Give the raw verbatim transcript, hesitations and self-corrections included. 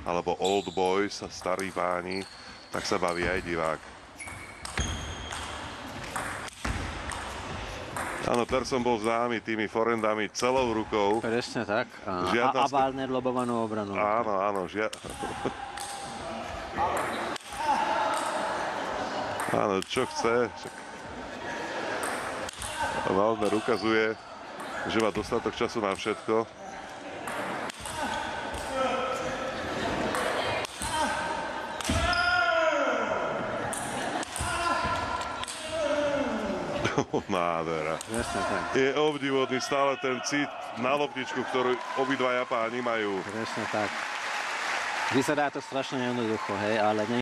alebo old boys, starí páni, tak sa baví aj divák. Áno, Persson bol známy tými forendami celou rukou. Presne tak. A, Žiadna... a, a Wallner lobovanú obranu. Áno, áno, žia... Áno, čo chce. Wallner ukazuje, že má dostatok času na všetko. Nádhera. Presne tak. Je obdivodný stále ten cit na loptičku, ktorú obidvaja páni majú. Presne tak. Vyzerá to strašne jednoducho, hej, ale nie